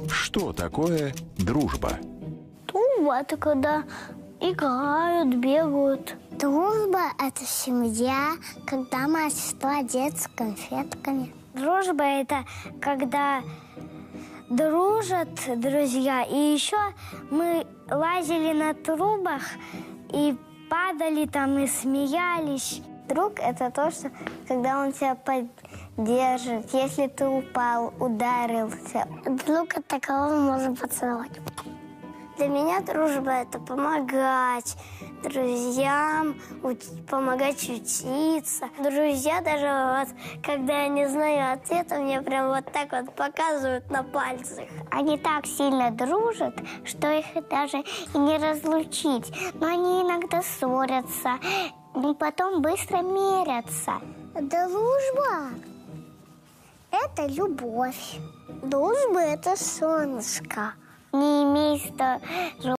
Что такое дружба? Дружба – это когда играют, бегают. Дружба – это семья, когда мать и сестра делятся с конфетками. Дружба – это когда дружат друзья. И еще мы лазили на трубах и падали там и смеялись. Друг – это то, что когда он тебя поддержит, если ты упал, ударился. Друг – это кого можно поцеловать. Для меня дружба – это помогать друзьям, помогать учиться. Друзья даже вот, когда я не знаю ответа, мне прям вот так вот показывают на пальцах. Они так сильно дружат, что их даже и не разлучить. Но они иногда ссорятся, и потом быстро мирятся. Дружба – это любовь. Дружба – это солнышко. Не имей